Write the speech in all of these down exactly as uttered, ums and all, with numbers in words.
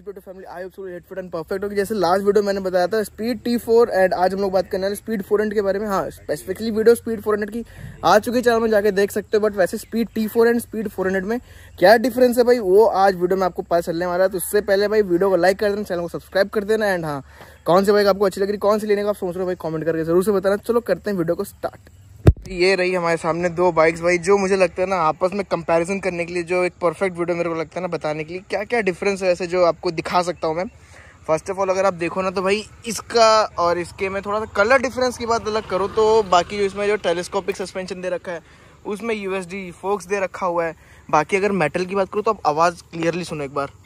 Beauty family, I hope so hit fit and perfect होगी। जैसे last video मैंने बताया था स्पीड टी फोर एंड आज हम लोग बात करने वाले स्पीड फोर हंड्रेड के बारे में। हाँ, specifically video speed four hundred की आ चुकी है, चैनल में जाके देख सकते हो। बट वैसे speed T four and speed four hundred में क्या डिफरेंस है भाई, वो आज वीडियो में आपको पता चलने वाला है। तो उससे पहले भाई वीडियो को लाइक कर देना, चैनल को सब्सक्राइब कर देना एंड हाँ, कौन सी बाइक आपको अच्छी लग रही, कौन सी लेने का आप सोच रहे हो भाई, कमेंट करके जरूर से बताना। चलो करते हैं वीडियो को स्टार्ट। ये रही हमारे सामने दो बाइक्स भाई, जो मुझे लगता है ना आपस में कंपैरिजन करने के लिए जो एक परफेक्ट वीडियो मेरे को लगता है ना बताने के लिए क्या क्या डिफरेंस है ऐसे जो आपको दिखा सकता हूँ मैं। फर्स्ट ऑफ ऑल अगर आप देखो ना तो भाई इसका और इसके में थोड़ा सा कलर डिफरेंस की बात अलग करो तो बाकी जो इसमें जो टेलीस्कोपिक सस्पेंशन दे रखा है उसमें यूएसडी फोक्स दे रखा हुआ है। बाकी अगर मेटल की बात करूँ तो आप आवाज़ क्लियरली सुनो एक बार,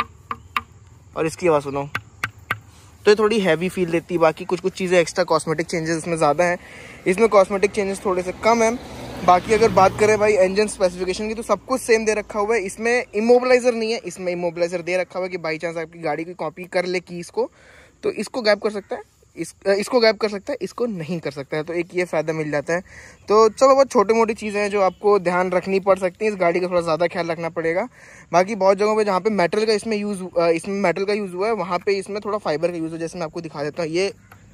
और इसकी आवाज़ सुनो तो ये थोड़ी हैवी फील देती है। बाकी कुछ कुछ चीज़ें एक्स्ट्रा कॉस्मेटिक चेंजेस इसमें ज़्यादा हैं, इसमें कॉस्मेटिक चेंजेस थोड़े से कम हैं। बाकी अगर बात करें भाई इंजन स्पेसिफिकेशन की तो सब कुछ सेम दे रखा हुआ है। इसमें इमोबिलाइजर नहीं है, इसमें इमोबिलाइजर दे रखा हुआ है कि बाई चांस आपकी गाड़ी की कॉपी कर ले कीज को तो इसको गायब कर सकता है, इस इसको गायब कर सकता है, इसको नहीं कर सकता है। तो एक ये फ़ायदा मिल जाता है। तो चलो बहुत छोटी मोटी चीज़ें हैं जो आपको ध्यान रखनी पड़ सकती हैं, इस गाड़ी का थोड़ा ज़्यादा ख्याल रखना पड़ेगा। बाकी बहुत जगहों पे जहाँ पे मेटल का इसमें यूज़ इसमें मेटल का यूज़ हुआ है वहाँ पे इसमें थोड़ा फाइबर का यूज़ है। जैसे मैं आपको दिखा देता हूँ, ये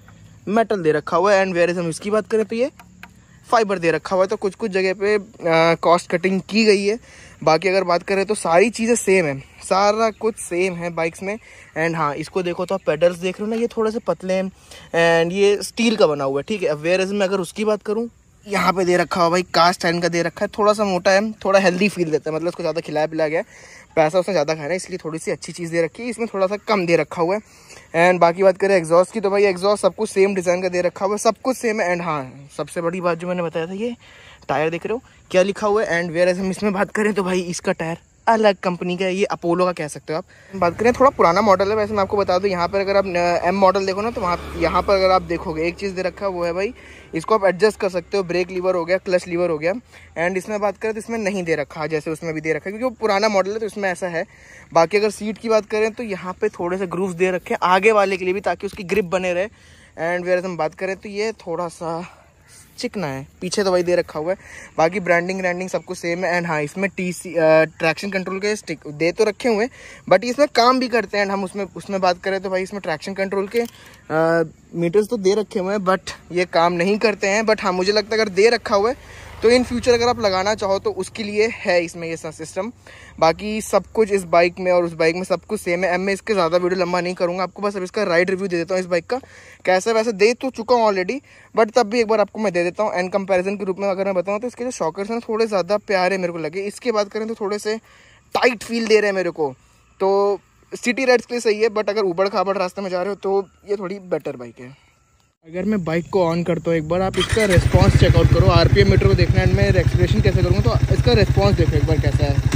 मेटल दे रखा हुआ है एंड वेयर हम इसकी बात करें तो ये फाइबर दे रखा हुआ है। तो कुछ कुछ जगह पे कॉस्ट कटिंग की गई है। बाकी अगर बात करें तो सारी चीज़ें सेम है, सारा कुछ सेम है बाइक्स में। एंड हाँ, इसको देखो तो आप पेडल्स देख रहे हो ना, ये थोड़े से पतले हैं एंड ये स्टील का बना हुआ है, ठीक है। अब वेयर में अगर उसकी बात करूँ, यहाँ पे दे रखा हुआ भाई कास्ट आयरन का दे रखा है, थोड़ा सा मोटा है, थोड़ा हेल्दी फील देता है, मतलब उसको ज़्यादा खिलाया पिलाया गया है, पैसा उसने ज़्यादा खाया है इसलिए थोड़ी सी अच्छी चीज़ दे रखी है। इसमें थोड़ा सा कम दे रखा हुआ है। एंड बाकी बात करें एग्जॉस्ट की तो भाई एग्जॉस्ट सब कुछ सेम डिज़ाइन का दे रखा हुआ है, सब कुछ सेम है। एंड हाँ, सबसे बड़ी बात जो मैंने बताया था, ये टायर देख रहे हो क्या लिखा हुआ है। एंड वेयर हम इसमें बात करें तो भाई इसका टायर अलग कंपनी का है, ये अपोलो का कह सकते हो आप। बात करें थोड़ा पुराना मॉडल है। वैसे मैं आपको बता दूं, यहाँ पर अगर आप एम मॉडल देखो ना तो वहाँ यहाँ पर अगर आप देखोगे एक चीज़ दे रखा है, वो है भाई इसको आप एडजस्ट कर सकते हो, ब्रेक लीवर हो गया, क्लच लीवर हो गया। एंड इसमें बात करें तो इसमें नहीं दे रखा जैसे उसमें भी दे रखा है, क्योंकि वो पुराना मॉडल है तो इसमें ऐसा है। बाकी अगर सीट की बात करें तो यहाँ पे थोड़े से ग्रूव्स दे रखे हैं आगे वाले के लिए भी, ताकि उसकी ग्रिप बने रहे। एंड वेयर हम बात करें तो ये थोड़ा सा चिकना है, पीछे तो भाई दे रखा हुआ है। बाकी ब्रांडिंग ब्रांडिंग सब कुछ सेम है। एंड हाँ, इसमें टी सी ट्रैक्शन कंट्रोल के स्टिक दे तो रखे हुए हैं बट इसमें काम भी करते हैं। एंड हम उसमें उसमें बात करें तो भाई इसमें ट्रैक्शन कंट्रोल के आ, मीटर्स तो दे रखे हुए हैं बट ये काम नहीं करते हैं। बट हाँ, मुझे लगता है अगर दे रखा हुआ है तो इन फ्यूचर अगर आप लगाना चाहो तो उसके लिए है इसमें ये सिस्टम। बाकी सब कुछ इस बाइक में और उस बाइक में सब कुछ सेम है। मैं इसके ज़्यादा वीडियो लंबा नहीं करूँगा, आपको बस अब इसका राइड रिव्यू दे देता हूँ इस बाइक का। कैसे वैसे दे तो चुका हूँ ऑलरेडी, बट तब भी एक बार आपको मैं दे देता हूँ। एंड कंपैरिजन के रूप में अगर मैं बताऊँ तो इसके जो शॉकर्स हैं थोड़े ज़्यादा प्यारे मेरे को लगे। इसके बात करें तो थोड़े से टाइट फील दे रहे हैं मेरे को, तो सिटी राइड्स के लिए सही है बट अगर ऊबड़ खाबड़ रास्ते में जा रहे हो तो ये थोड़ी बेटर बाइक है। अगर मैं बाइक को ऑन करता हूँ एक बार, आप इसका रिस्पांस चेकआउट करो, आरपीएम मीटर को देखना है। एंड मैं एक्सीलरेशन कैसे करूँगा तो इसका रिस्पांस देखो एक बार कैसा है।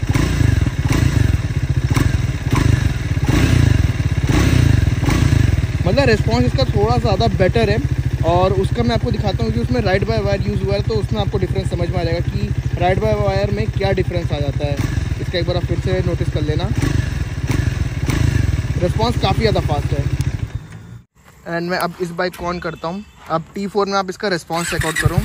मतलब रिस्पांस इसका थोड़ा ज़्यादा बेटर है। और उसका मैं आपको दिखाता हूँ कि उसमें राइड बाय वायर यूज़ हुआ है, तो उसमें आपको डिफरेंस समझ में आ जाएगा कि राइड बाय वायर में क्या डिफरेंस आ जाता है। इसका एक बार आप फिर से नोटिस कर लेना, रिस्पांस काफ़ी ज़्यादा फास्ट है। एंड मैं अब इस बाइक को ऑन करता हूँ। अब टी फोर में आप इसका रिस्पांस चेकआउट करो।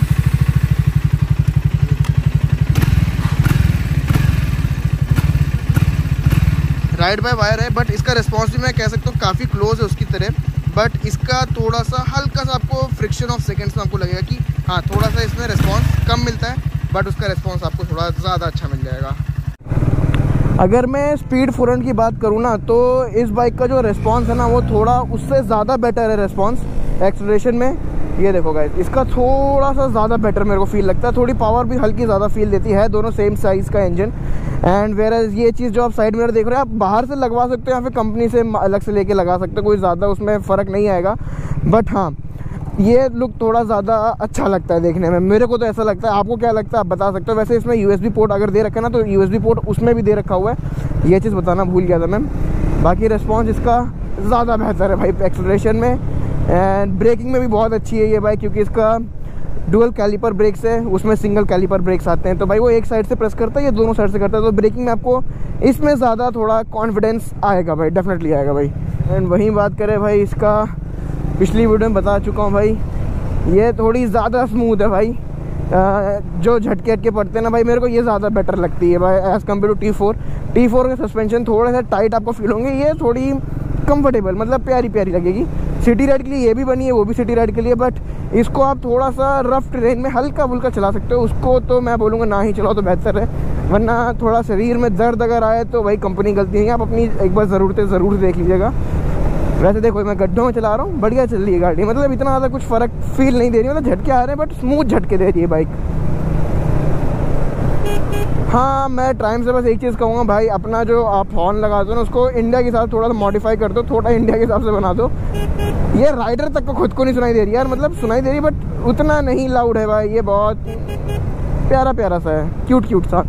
राइड बाय वायर है बट इसका रिस्पांस भी मैं कह सकता हूँ काफ़ी क्लोज है उसकी तरह। बट इसका थोड़ा सा हल्का सा आपको फ्रिक्शन ऑफ सेकेंड्स में आपको लगेगा कि हाँ, थोड़ा सा इसमें रिस्पांस कम मिलता है बट उसका रिस्पांस आपको थोड़ा ज़्यादा अच्छा मिल जाएगा। अगर मैं स्पीड फोर हंड्रेड की बात करूँ ना तो इस बाइक का जो रिस्पांस है ना वो थोड़ा उससे ज़्यादा बेटर है रिस्पांस एक्सेलरेशन में। ये देखो गाइस, इसका थोड़ा सा ज़्यादा बेटर मेरे को फील लगता है, थोड़ी पावर भी हल्की ज़्यादा फील देती है। दोनों सेम साइज़ का इंजन। एंड वेयर ये चीज़ जो आप साइड मिरर देख रहे हैं आप बाहर से लगवा सकते हो या फिर कंपनी से अलग से लेके लगा सकते हो, कोई ज़्यादा उसमें फ़र्क नहीं आएगा। बट हाँ, ये लुक थोड़ा ज़्यादा अच्छा लगता है देखने में, मेरे को तो ऐसा लगता है। आपको क्या लगता है आप बता सकते हो। वैसे इसमें यूएसबी पोर्ट अगर दे रखा है ना तो यूएसबी पोर्ट उसमें भी दे रखा हुआ है, ये चीज़ बताना भूल गया था मैं। बाकी रिस्पांस इसका ज़्यादा बेहतर है भाई एक्सेलरेशन में। एंड ब्रेकिंग में भी बहुत अच्छी है ये बाइक, क्योंकि इसका डुअल कैलिपर ब्रेक्स है, उसमें सिंगल कैलिपर ब्रेक्स आते हैं। तो भाई वो एक साइड से प्रेस करता है, ये दोनों साइड से करता है, तो ब्रेकिंग में आपको इसमें ज़्यादा थोड़ा कॉन्फिडेंस आएगा भाई, डेफिनेटली आएगा भाई। एंड वहीं बात करें भाई, इसका पिछली वीडियो में बता चुका हूँ भाई, ये थोड़ी ज़्यादा स्मूथ है भाई। जो झटके हटके पड़ते हैं ना भाई, मेरे को ये ज़्यादा बेटर लगती है भाई as compare to T four. T four के सस्पेंशन थोड़ा सा टाइट आपको फील होंगे, ये थोड़ी कंफर्टेबल मतलब प्यारी प्यारी लगेगी। सिटी राइड के लिए ये भी बनी है, वो भी सिटी राइड के लिए, बट इसको आप थोड़ा सा रफ ट्रेन में हल्का फुल्का चला सकते हो। उसको तो मैं बोलूँगा ना ही चलाओ तो बेहतर है, वरना थोड़ा शरीर में दर्द अगर आए तो भाई कंपनी गलती नहीं है। आप अपनी एक बार ज़रूरतें ज़रूर देख लीजिएगा। वैसे देखो मैं गड्ढों में चला रहा हूँ, बढ़िया चल रही है गाड़ी, मतलब इतना ज़्यादा कुछ फ़र्क फील नहीं दे रही, मतलब झटके आ रहे हैं बट स्मूथ झटके दे रही है बाइक। हाँ, मैं ट्रायम्फ से बस एक चीज़ कहूँगा भाई, अपना जो आप हॉर्न लगाते हो ना उसको इंडिया के हिसाब थोड़ा सा मॉडिफाई कर दो, थोड़ा इंडिया के हिसाब से बना दो। ये राइडर तक को खुद को नहीं सुनाई दे रही यार, मतलब सुनाई दे रही बट उतना नहीं लाउड है भाई। ये बहुत प्यारा प्यारा सा है, क्यूट क्यूट सा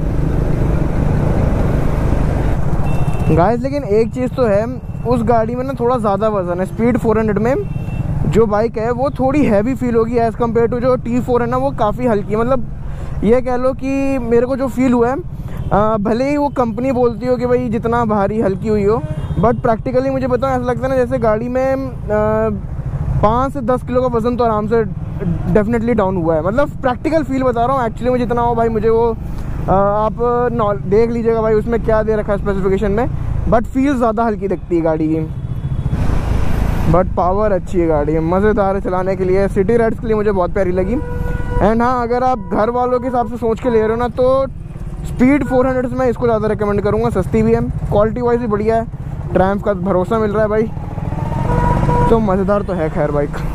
गाइस। लेकिन एक चीज़ तो है, उस गाड़ी में ना थोड़ा ज़्यादा वजन है। स्पीड फोर हंड्रेड में जो बाइक है वो थोड़ी हैवी फील होगी एज़ कम्पेयर टू जो टी फोर है ना, वो काफ़ी हल्की है। मतलब ये कह लो कि मेरे को जो फील हुआ है, आ, भले ही वो कंपनी बोलती हो कि भाई जितना भारी हल्की हुई हो, बट प्रैक्टिकली मुझे बताओ ऐसा लगता है ना जैसे गाड़ी में पाँच से दस किलो का वज़न तो आराम से डेफिनेटली डाउन हुआ है। मतलब प्रैक्टिकल फील बता रहा हूँ एक्चुअली में जितना हो भाई मुझे वो आ, आप नॉ देख लीजिएगा भाई उसमें क्या दे रखा है स्पेसिफिकेशन में, बट फील ज़्यादा हल्की दिखती है गाड़ी की। बट पावर अच्छी है गाड़ी, मज़ेदार है चलाने के लिए, सिटी राइड्स के लिए मुझे बहुत प्यारी लगी। एंड हाँ, अगर आप घर वालों के हिसाब से सोच के ले रहे हो ना तो स्पीड फोर हंड्रेड से मैं इसको ज़्यादा रिकमेंड करूँगा। सस्ती भी है, क्वालिटी वाइज भी बढ़िया है, ट्रायम्फ का भरोसा मिल रहा है भाई, तो मज़ेदार तो है खैर बाइक।